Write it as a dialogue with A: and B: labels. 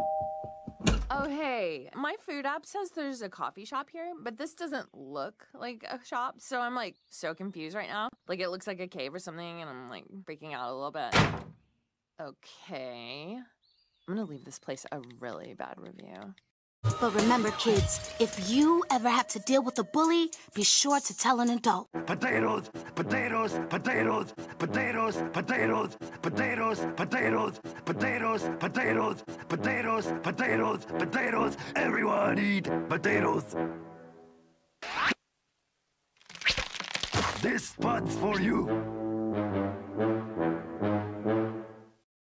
A: Oh, hey, my food app says there's a coffee shop here, but this doesn't look like a shop, so I'm like so confused right now. Like it looks like a cave or something, and I'm like freaking out a little bit. Okay. I'm gonna leave this place a really bad review.
B: But remember, kids, if you ever have to deal with a bully, be sure to tell an adult.
C: Potatoes, potatoes, potatoes, potatoes, potatoes, potatoes, potatoes, potatoes, potatoes, potatoes, potatoes, potatoes. Everyone eat potatoes. This spot's for you.